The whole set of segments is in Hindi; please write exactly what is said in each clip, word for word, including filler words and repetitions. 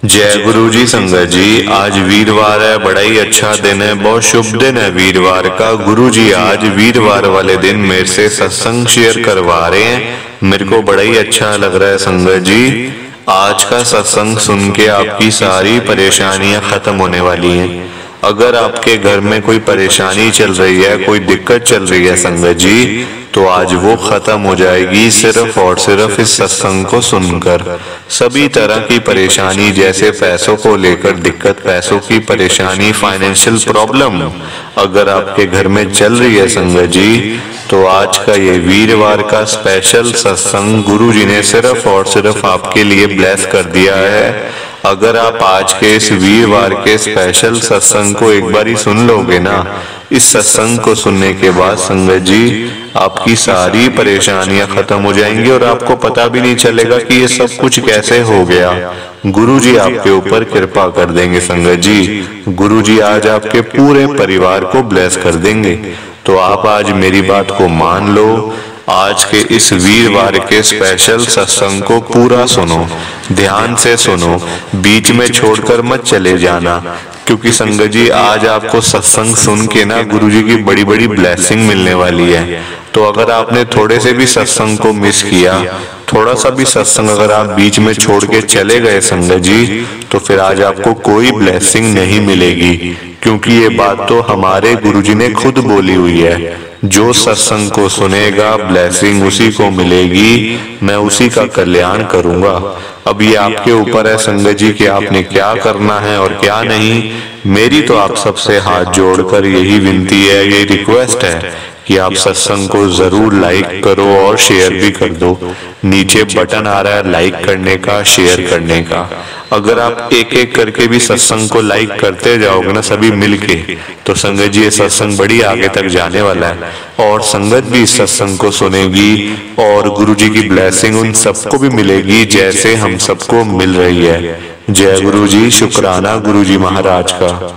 जय गुरु जी। संगत जी, आज वीरवार है, बड़ा ही अच्छा दिन है, बहुत शुभ दिन है वीरवार का। गुरु जी आज वीरवार वाले दिन मेरे से सत्संग शेयर करवा रहे हैं, मेरे को बड़ा ही अच्छा लग रहा है। संगत जी, आज का सत्संग सुन के आपकी सारी परेशानियां खत्म होने वाली हैं। अगर आपके घर में कोई परेशानी चल रही है, कोई दिक्कत चल रही है संगत जी, तो आज वो खत्म हो जाएगी सिर्फ और सिर्फ इस सत्संग को सुनकर। सभी तरह की परेशानी, जैसे पैसों को लेकर दिक्कत, पैसों की परेशानी, फाइनेंशियल प्रॉब्लम अगर आपके घर में चल रही है संगत जी, तो आज का ये वीरवार का स्पेशल सत्संग गुरु जी ने सिर्फ और सिर्फ आपके लिए ब्लेस कर दिया है। अगर आप आज के इस वीरवार के स्पेशल सत्संग को एक बार ही सुन लोगे ना, इस सत्संग को सुनने के बाद संगत जी आपकी सारी परेशानियां खत्म हो जाएंगी और आपको पता भी नहीं चलेगा कि ये सब कुछ कैसे हो गया। गुरु जी आपके ऊपर कृपा कर देंगे संगत जी। गुरु जी आज आपके पूरे परिवार को ब्लेस कर देंगे। तो आप आज मेरी बात को मान लो, आज के इस वीरवार के स्पेशल सत्संग को पूरा सुनो, ध्यान से सुनो, बीच में छोड़कर मत चले जाना, क्योंकि संगत जी आज आपको सत्संग सुन के ना गुरु जी की बड़ी बड़ी ब्लेसिंग मिलने वाली है। तो अगर आपने थोड़े से भी सत्संग को मिस किया, थोड़ा सा भी सत्संग अगर आप बीच में छोड़ के चले गए संगत जी, तो फिर आज आपको कोई ब्लेसिंग नहीं मिलेगी, क्योंकि ये बात तो हमारे गुरु जी ने खुद बोली हुई है। जो सत्संग को सुनेगा ब्लेसिंग उसी को मिलेगी, मैं उसी का कल्याण करूंगा। अब ये आपके ऊपर है संगत जी कि आपने क्या करना है और क्या नहीं। मेरी तो आप सबसे हाथ जोड़कर यही विनती है, ये रिक्वेस्ट है कि आप सत्संग को जरूर लाइक करो और शेयर भी कर दो। नीचे बटन आ रहा है लाइक करने का, शेयर करने का। अगर आप एक एक करके भी सत्संग को लाइक करते जाओगे ना सभी मिलके, तो संगत जी ये सत्संग बड़ी आगे तक जाने वाला है और संगत भी इस सत्संग को सुनेगी और गुरु जी की ब्लेसिंग उन सबको भी मिलेगी जैसे हम सबको मिल रही है। जय गुरु जी। शुक्राना गुरु जी महाराज का।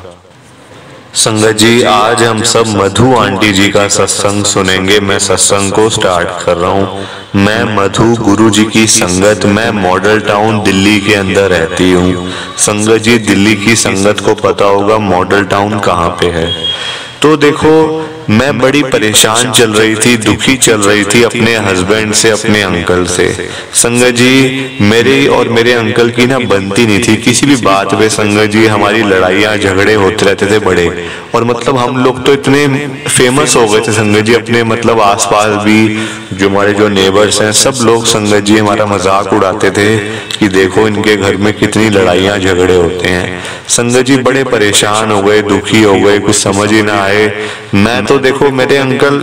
संगत जी आज हम सब मधु आंटी जी का सत्संग सुनेंगे। मैं सत्संग को स्टार्ट कर रहा हूँ। मैं मधु, गुरु जी की संगत, मैं मॉडल टाउन दिल्ली के अंदर रहती हूँ। संगत जी दिल्ली की संगत को पता होगा मॉडल टाउन कहाँ पे है। तो देखो मैं बड़ी परेशान चल रही थी, दुखी चल रही थी अपने हस्बैंड से, अपने अंकल से। संगत जी मेरे और मेरे अंकल की ना बनती नहीं थी किसी भी बात पे। संगत जी हमारी लड़ाइयाँ झगड़े होते रहते थे बड़े, और मतलब हम लोग तो इतने फेमस हो गए थे संगत जी, अपने मतलब आसपास भी जो हमारे जो नेबर्स हैं सब लोग संगत जी हमारा मजाक उड़ाते थे कि देखो इनके घर में कितनी लड़ाइयाँ झगड़े होते हैं। संगत जी बड़े परेशान हो गए, दुखी हो गए, कुछ समझ ही ना आए। मैं तो देखो मेरे अंकल,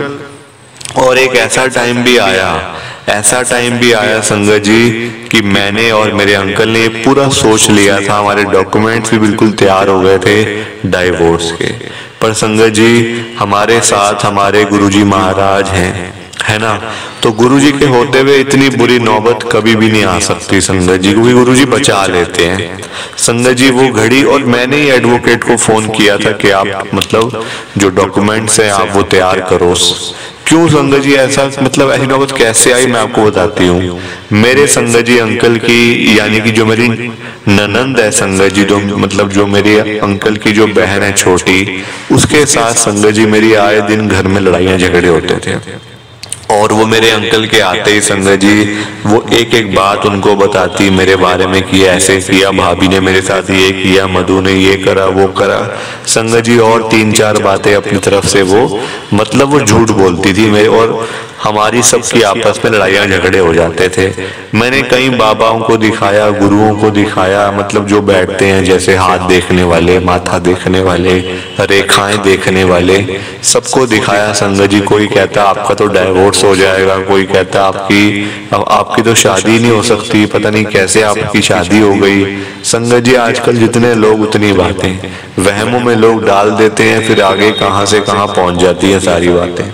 और एक ऐसा टाइम भी आया, ऐसा टाइम भी आया संगत जी कि मैंने और मेरे अंकल ने ये पूरा सोच लिया था, हमारे डॉक्यूमेंट्स भी बिल्कुल तैयार हो गए थे डाइवोर्स के। पर संगत जी हमारे साथ हमारे गुरुजी महाराज हैं, है ना। तो गुरुजी के होते हुए इतनी बुरी नौबत कभी भी नहीं आ सकती संगत जी, क्योंकि गुरुजी बचा लेते हैं संगत जी वो घड़ी। और मैंने ही एडवोकेट को फोन किया था कि आप मतलब जो डॉक्यूमेंट्स हैं आप वो तैयार करो। क्यों संगत जी ऐसा मतलब ऐसी नौबत कैसे आई मैं आपको बताती हूँ। मेरे संगत जी अंकल की, यानी कि जो मेरी ननंद है संगत जी, जो मतलब जो मेरे अंकल की जो बहन है छोटी, उसके साथ संगत जी मेरी आए दिन घर में लड़ाइयाँ झगड़े होते थे। और वो मेरे अंकल के आते ही संगत जी वो एक एक बात उनको बताती मेरे बारे में कि ऐसे किया, भाभी ने मेरे साथ ये किया, मधु ने ये करा वो करा संगत जी, और तीन चार बातें अपनी तरफ से वो मतलब वो झूठ बोलती थी मेरे, और हमारी सबकी आपस में लड़ाइयाँ झगड़े हो जाते थे। मैंने कई बाबाओं को दिखाया, गुरुओं को दिखाया, मतलब जो बैठते हैं जैसे हाथ देखने वाले, माथा देखने वाले, रेखाएं देखने वाले, सबको दिखाया संगत जी। कोई कहता आपका तो डाइवोर्स हो जाएगा, कोई कहता आपकी अब आपकी तो शादी नहीं हो सकती, पता नहीं कैसे आपकी शादी हो गई। संगत जी आजकल जितने लोग उतनी बातें वहमों में लोग डाल देते हैं, फिर आगे कहाँ से कहाँ पहुंच जाती है सारी बातें।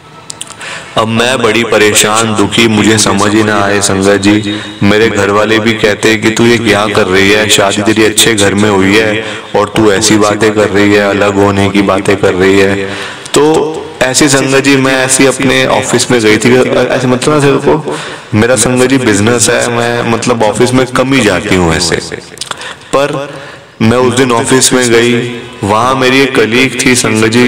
अब मैं बड़ी परेशान दुखी, मुझे समझ ही ना आए संगत जी। मेरे घर वाले भी कहते हैं कि तू ये क्या कर रही है, शादी तेरी अच्छे घर में हुई है और तू ऐसी बातें कर रही है, अलग होने की बातें कर रही है। तो ऐसी संगत जी मैं ऐसी अपने ऑफिस में गई थी, ऐसे मतलब ना को मेरा संगत जी बिजनेस है, मैं मतलब ऑफिस में कम ही जाती हूँ ऐसे। पर मैं उस दिन ऑफिस में गई, वहां मेरी एक कलीग थी संगत जी,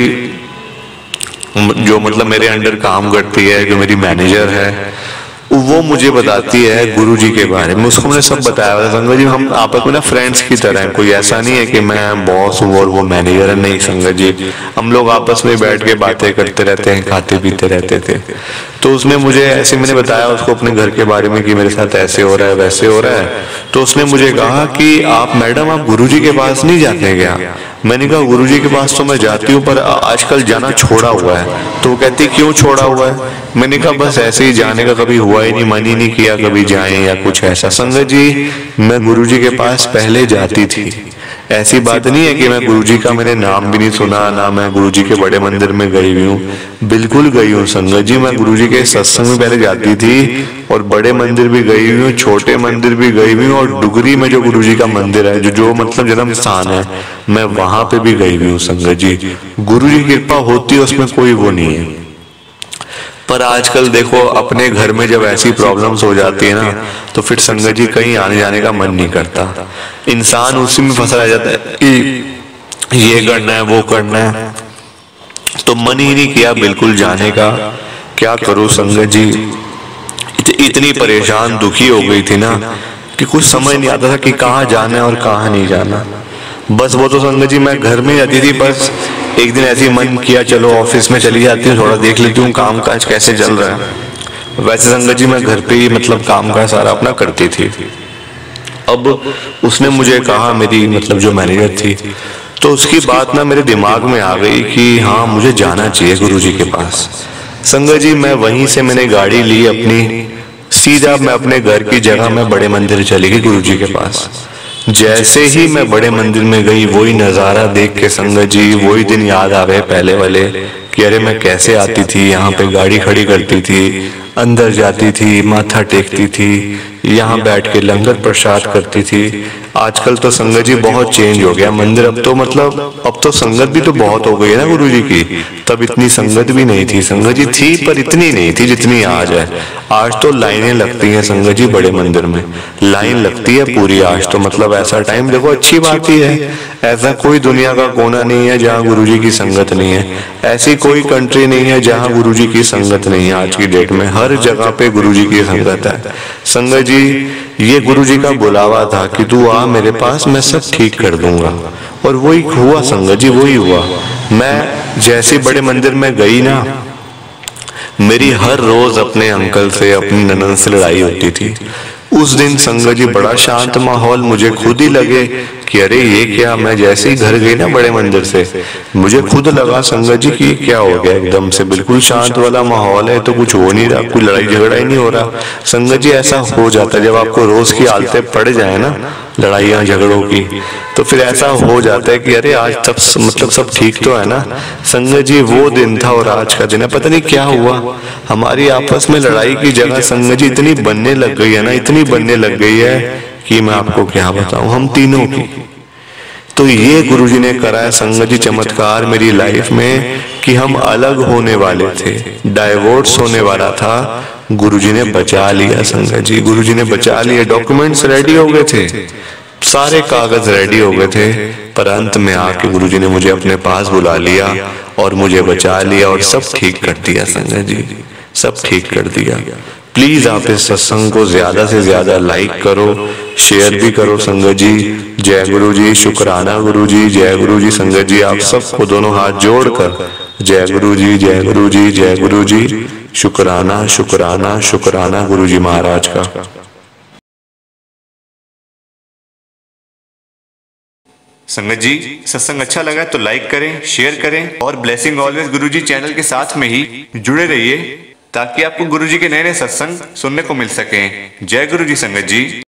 जो मतलब मेरे अंडर काम करती है, जो मेरी मैनेजर है, वो मुझे बताती है गुरुजी के बारे में। उसको मैंने सब बताया था संगत जी, हम आपस में ना फ्रेंड्स की तरह हैं, कोई ऐसा नहीं है कि मैं बॉस हूँ और वो मैनेजर है, नहीं संगत जी, हम लोग आपस में बैठ के बातें करते रहते हैं, खाते पीते रहते थे। तो उसने मुझे ऐसे, मैंने बताया उसको अपने घर के बारे में कि मेरे साथ ऐसे हो रहा है वैसे हो रहा है। तो उसने मुझे कहा कि आप मैडम आप गुरुजी के पास नहीं जाते क्या? मैंने कहा गुरुजी के पास तो मैं जाती हूँ पर आजकल जाना छोड़ा हुआ है। तो वो कहती क्यों छोड़ा हुआ है? मैंने कहा बस ऐसे ही, जाने का कभी हुआ ही नहीं, मन ही नहीं किया कभी जाएं या कुछ ऐसा। संगत जी मैं गुरुजी के पास पहले जाती थी, ऐसी बात नहीं है कि मैं गुरुजी का मैंने नाम भी नहीं सुना, ना मैं गुरुजी के बड़े मंदिर में गई हुई हूँ, बिल्कुल गई हूँ संगत जी। मैं गुरुजी के सत्संग में पहले जाती थी और बड़े मंदिर भी गई हुई हूँ, छोटे मंदिर भी गई हुई हूँ, और डुगरी में जो गुरुजी का मंदिर है, जो जो मतलब जन्म स्थान है, मैं वहां पे भी गई हुई हूँ संगत जी। गुरुजी की कृपा होती है, उसमें कोई वो नहीं है। पर आजकल देखो अपने घर में जब ऐसी प्रॉब्लम्स हो जाती है ना, तो फिर संगत जी कहीं आने जाने का मन नहीं करता, इंसान उसी में फंसा रह जाता है कि ये करना है वो करना है, तो मन ही नहीं किया बिल्कुल जाने का। क्या करूं संगत जी, इत, इतनी परेशान दुखी हो गई थी ना कि कुछ समझ नहीं आता था कि कहाँ जाना है और कहाँ नहीं जाना। बस वो तो संगत जी मैं घर में जाती थी, बस एक दिन ऐसे ही मन किया चलो ऑफिस में चली जाती हूँ, थोड़ा देख लेती हूँ काम काज कैसे चल रहा है। वैसे संगत जी मैं घर पे ही मतलब काम काज सारा अपना करती थी। अब उसने मुझे कहा, मेरी मतलब जो मैनेजर थी, तो उसकी बात ना मेरे दिमाग में आ गई कि हाँ मुझे जाना चाहिए गुरुजी के पास। संगत जी मैं वहीं से मैंने गाड़ी ली अपनी, सीधा मैं अपने घर की जगह में बड़े मंदिर चली गई गुरुजी के पास। जैसे ही मैं बड़े मंदिर में गई, वही नजारा देख के संगत जी वही दिन याद आ गए पहले वाले कि अरे मैं कैसे आती थी यहाँ पे, गाड़ी खड़ी करती थी, अंदर जाती थी, माथा टेकती थी, यहाँ बैठ के लंगर प्रसाद करती थी। आजकल तो संगत जी बहुत चेंज हो गया मंदिर, अब तो मतलब अब तो संगत भी तो बहुत हो गई है ना गुरुजी की। तब इतनी संगत भी नहीं थी, संगत जी थी पर इतनी नहीं थी जितनी आज है। आज तो लाइनें लगती हैं संगत जी, बड़े मंदिर में लाइन लगती है पूरी आज तो। मतलब ऐसा टाइम देखो, अच्छी बात ही है, ऐसा कोई दुनिया का कोना नहीं है जहाँ गुरुजी की संगत नहीं है, ऐसी कोई कंट्री नहीं है जहाँ गुरुजी की संगत नहीं है। आज की डेट में हर जगह पे गुरुजी की संगत है। संगत जी ये गुरुजी का बुलावा था कि तू आ मेरे पास, मैं सब ठीक कर दूंगा, और वही हुआ संगत जी, वही हुआ। मैं जैसे बड़े मंदिर में गई ना, मेरी हर रोज अपने अंकल से, अपनी ननद से लड़ाई होती थी। उस दिन संगत जी बड़ा शांत माहौल, मुझे खुद ही लगे कि अरे ये क्या, मैं जैसे ही घर गई ना बड़े मंदिर से, मुझे खुद लगा संगत जी कि क्या हो गया, एकदम से बिल्कुल शांत वाला माहौल है, तो कुछ हो नहीं रहा, कोई लड़ाई झगड़ा ही नहीं हो रहा। संगत जी ऐसा हो जाता है जब आपको रोज की आदतें पड़ जाए ना लड़ाइयाँ झगड़ों की, तो फिर ऐसा हो जाता है कि अरे आज तब मतलब सब ठीक तो है ना। संगत जी वो दिन था और आज का दिन है, पता नहीं क्या हुआ, हमारी आपस में लड़ाई की जगह संगत जी इतनी बनने लग गई है ना, इतनी बनने लग गई है कि मैं आपको क्या बताऊं, हम तीनों की। तो ये गुरुजी ने कराया संगत जी चमत्कार मेरी लाइफ में कि हम अलग होने वाले थे, डाइवोर्स होने वाला था, गुरुजी ने बचा लिया संगत जी, गुरुजी ने बचा लिया। डॉक्यूमेंट्स रेडी हो गए थे, सारे कागज रेडी हो गए थे, पर अंत में आके गुरुजी ने मुझे अपने पास बुला लिया और मुझे बचा लिया और सब ठीक कर दिया संगत जी, सब ठीक कर दिया। प्लीज आप इस सत्संग को ज्यादा से ज्यादा लाइक करो, शेयर भी करो संगत जी। जय गुरु जी, शुक्राना गुरु जी, जय गुरु जी। संगत जी आप सबको दोनों हाथ जोड़कर जय गुरु जी, जय गुरु जी, जय गुरु जी। शुक्राना शुक्राना शुक्राना गुरु जी महाराज का। संगत जी सत्संग अच्छा लगा तो लाइक करें, शेयर करें और ब्लेसिंग ऑलवेज गुरुजी चैनल के साथ में ही जुड़े रहिए ताकि आपको गुरुजी के नए नए सत्संग सुनने को मिल सके। जय गुरु जी संगत जी।